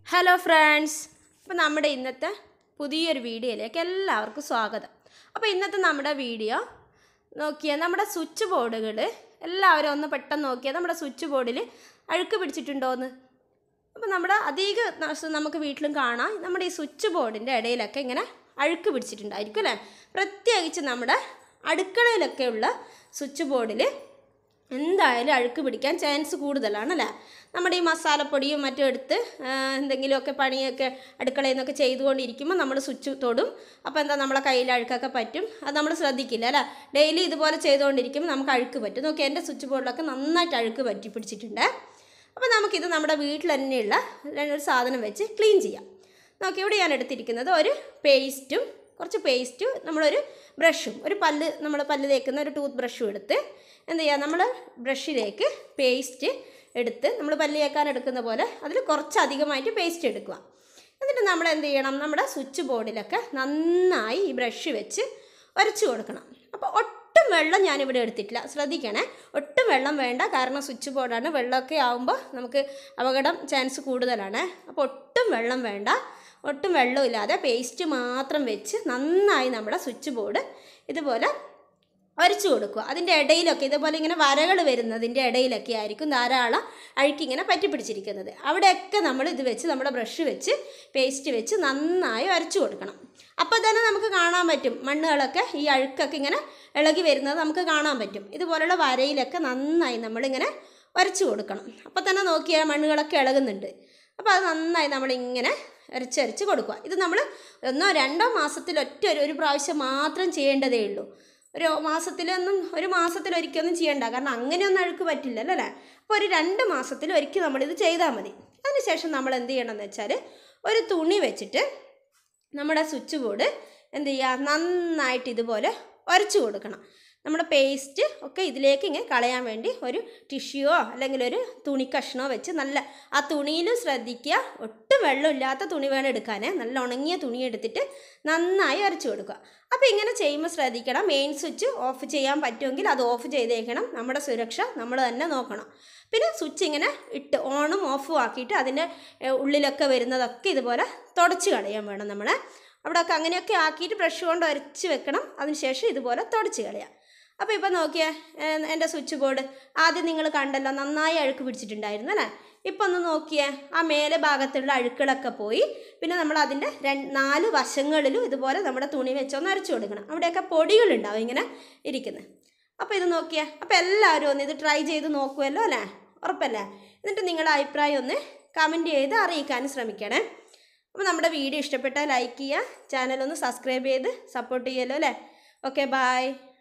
Hello friends, അപ്പോൾ നമ്മുടെ ഇന്നത്തെ പുതിയൊരു വീഡിയോയിലേക്ക് എല്ലാവർക്കും സ്വാഗതം. അപ്പോൾ ഇന്നത്തെ നമ്മുടെ വീഡിയോ നോക്കിയാൽ നമ്മുടെ സ്വിച്ച് ബോർഡുകൾ എല്ലാവരും ഒന്ന് പെട്ടെന്ന് നോക്കിയാൽ നമ്മുടെ സ്വിച്ച് ബോർഡിൽ അഴുക്ക് പിടിച്ചിട്ടുണ്ടോയെന്ന്. അപ്പോൾ നമ്മുടെ നമുക്ക് വീട്ടിലും കാണാം, നമ്മുടെ ഈ സ്വിച്ച് ബോർഡിൻ്റെ ഇടയിലൊക്കെ ഇങ്ങനെ അഴുക്ക് പിടിച്ചിട്ടുണ്ടായിരിക്കും അല്ലേ. പ്രത്യേകിച്ച് നമ്മുടെ അടുക്കളയിലൊക്കെ ഉള്ള സ്വിച്ച് ബോർഡിൽ എന്തായാലും അഴുക്ക് പിടിക്കാൻ ചാൻസ് കൂടുതലാണല്ലേ. നമ്മുടെ ഈ മസാലപ്പൊടിയും മറ്റും എടുത്ത് എന്തെങ്കിലുമൊക്കെ പണിയൊക്കെ അടുക്കളയിൽ നിന്നൊക്കെ ചെയ്തുകൊണ്ടിരിക്കുമ്പോൾ നമ്മൾ സ്വിച്ച് തൊടും. അപ്പോൾ എന്താ, നമ്മളെ കയ്യിൽ അഴുക്കൊക്കെ പറ്റും. അത് നമ്മൾ ശ്രദ്ധിക്കില്ല അല്ലേ. ഡെയിലി ഇതുപോലെ ചെയ്തുകൊണ്ടിരിക്കുമ്പോൾ നമുക്ക് അഴുക്ക് പറ്റും. നോക്കി, എൻ്റെ സ്വിച്ച് ബോർഡിലൊക്കെ നന്നായിട്ട് അഴുക്ക് പറ്റി പിടിച്ചിട്ടുണ്ട്. അപ്പോൾ നമുക്കിത് നമ്മുടെ വീട്ടിൽ തന്നെയുള്ള ഒരു സാധനം വെച്ച് ക്ലീൻ ചെയ്യാം. നോക്കി, ഇവിടെ ഞാൻ എടുത്തിരിക്കുന്നത് ഒരു കുറച്ച് പേസ്റ്റും നമ്മളൊരു ബ്രഷും, നമ്മൾ പല്ല് തേക്കുന്ന ഒരു ടൂത്ത് ബ്രഷും എടുത്ത് എന്ത് ചെയ്യുക, നമ്മൾ ബ്രഷിലേക്ക് പേസ്റ്റ് എടുത്ത് നമ്മൾ പല്ല് തേക്കാൻ എടുക്കുന്ന പോലെ അതിൽ കുറച്ചധികമായിട്ട് പേസ്റ്റ് എടുക്കുക. എന്നിട്ട് നമ്മൾ എന്ത് ചെയ്യണം, നമ്മുടെ സ്വിച്ച് ബോർഡിലൊക്കെ നന്നായി ഈ ബ്രഷ് വെച്ച് ഉരച്ച് കൊടുക്കണം. അപ്പോൾ ഒട്ടും വെള്ളം ഞാനിവിടെ എടുത്തിട്ടില്ല, ശ്രദ്ധിക്കണേ. ഒട്ടും വെള്ളം വേണ്ട, കാരണം സ്വിച്ച് ബോർഡാണ്. വെള്ളമൊക്കെ ആകുമ്പോൾ നമുക്ക് അപകടം ചാൻസ് കൂടുതലാണ്. അപ്പോൾ ഒട്ടും വെള്ളം വേണ്ട, ഒട്ടും വെള്ളമില്ലാതെ പേസ്റ്റ് മാത്രം വെച്ച് നന്നായി നമ്മുടെ സ്വിച്ച് ബോർഡ് ഇതുപോലെ ഉരച്ച് കൊടുക്കുക. അതിൻ്റെ ഇടയിലൊക്കെ ഇതുപോലെ ഇങ്ങനെ വരകൾ വരുന്നതിൻ്റെ ഇടയിലൊക്കെ ആയിരിക്കും ധാരാളം അഴുക്കിങ്ങനെ പറ്റി പിടിച്ചിരിക്കുന്നത്. അവിടെയൊക്കെ നമ്മൾ ഇത് വെച്ച് നമ്മുടെ ബ്രഷ് വെച്ച് പേസ്റ്റ് വെച്ച് നന്നായി ഉരച്ച് കൊടുക്കണം. അപ്പോൾ തന്നെ നമുക്ക് കാണാൻ പറ്റും, മണ്ണുകളൊക്കെ ഈ അഴുക്കൊക്കെ ഇങ്ങനെ ഇളകി വരുന്നത് നമുക്ക് കാണാൻ പറ്റും. ഇതുപോലുള്ള വരയിലൊക്കെ നന്നായി നമ്മളിങ്ങനെ ഉരച്ച് കൊടുക്കണം. അപ്പോൾ തന്നെ നോക്കിയാൽ മണ്ണുകളൊക്കെ ഇളകുന്നുണ്ട്. അപ്പോൾ അത് നന്നായി നമ്മളിങ്ങനെ ഉരച്ചരച്ച് കൊടുക്കുക. ഇത് നമ്മൾ 1-2 മാസത്തിൽ ഒരു പ്രാവശ്യം മാത്രം ചെയ്യേണ്ടതേ ഉള്ളൂ. ഒരു മാസത്തിലൊരിക്കലൊന്നും ചെയ്യണ്ട, കാരണം അങ്ങനെയൊന്നും അഴുക്ക് പറ്റില്ലല്ലോ അല്ലേ. അപ്പോൾ ഒരു 2 മാസത്തിലൊരിക്കൽ നമ്മളിത് ചെയ്താൽ മതി. അതിനുശേഷം നമ്മൾ എന്ത് ചെയ്യണമെന്ന് വെച്ചാൽ, ഒരു തുണി വെച്ചിട്ട് നമ്മുടെ സ്വിച്ച് ബോർഡ് എന്ത് ചെയ്യുക, നന്നായിട്ട് ഇതുപോലെ ഉരച്ച് കൊടുക്കണം. നമ്മുടെ പേസ്റ്റ് ഒക്കെ ഇതിലേക്ക് ഇങ്ങനെ കളയാൻ വേണ്ടി ഒരു ടിഷ്യൂയോ അല്ലെങ്കിൽ ഒരു തുണി കഷ്ണമോ വെച്ച് ആ തുണിയിലും ശ്രദ്ധിക്കുക, ഒട്ടും വെള്ളമില്ലാത്ത തുണി വേണം എടുക്കാൻ. നല്ല ഉണങ്ങിയ തുണി എടുത്തിട്ട് നന്നായി ഉരച്ച് കൊടുക്കുക. അപ്പോൾ ഇങ്ങനെ ചെയ്യുമ്പോൾ ശ്രദ്ധിക്കണം, മെയിൻ സ്വിച്ച് ഓഫ് ചെയ്യാൻ പറ്റുമെങ്കിൽ അത് ഓഫ് ചെയ്തേക്കണം. നമ്മുടെ സുരക്ഷ നമ്മൾ തന്നെ നോക്കണം. പിന്നെ സ്വിച്ച് ഇങ്ങനെ ഇട്ട് ഓണും ഓഫും ആക്കിയിട്ട് അതിൻ്റെ ഉള്ളിലൊക്കെ വരുന്നതൊക്കെ ഇതുപോലെ തുടച്ച് കളയാൻ വേണം. നമ്മൾ അവിടെയൊക്കെ അങ്ങനെയൊക്കെ ആക്കിയിട്ട് ബ്രഷ് കൊണ്ട് ഉരച്ച് വെക്കണം. അതിനുശേഷം ഇതുപോലെ തുടച്ച് കളയാം. അപ്പോൾ ഇപ്പോൾ നോക്കിയാൽ എൻ്റെ സ്വിച്ച് ബോർഡ് ആദ്യം നിങ്ങൾ കണ്ടല്ലോ, നന്നായി അഴുക്ക് പിടിച്ചിട്ടുണ്ടായിരുന്നു അല്ലേ. ഇപ്പോൾ ഒന്ന് നോക്കിയാൽ ആ മേലെ ഭാഗത്തുള്ള അഴുക്കുകളൊക്കെ പോയി. പിന്നെ നമ്മൾ അതിൻ്റെ 4 വശങ്ങളിലും ഇതുപോലെ നമ്മുടെ തുണി വെച്ചൊന്ന് അരച്ചു കൊടുക്കണം. അവിടെയൊക്കെ പൊടികളുണ്ടാവും ഇങ്ങനെ ഇരിക്കുന്നത്. അപ്പോൾ ഇത് നോക്കിയാൽ, അപ്പോൾ എല്ലാവരും ഒന്ന് ഇത് ട്രൈ ചെയ്ത് നോക്കുമല്ലോ അല്ലേ, ഉറപ്പല്ലേ. എന്നിട്ട് നിങ്ങളുടെ അഭിപ്രായം ഒന്ന് കമൻറ്റ് ചെയ്ത് അറിയിക്കാനും ശ്രമിക്കണേ. അപ്പോൾ നമ്മുടെ വീഡിയോ ഇഷ്ടപ്പെട്ടാൽ ലൈക്ക് ചെയ്യുക, ചാനലൊന്ന് സബ്സ്ക്രൈബ് ചെയ്ത് സപ്പോർട്ട് ചെയ്യുമല്ലോ അല്ലേ. Okay, by.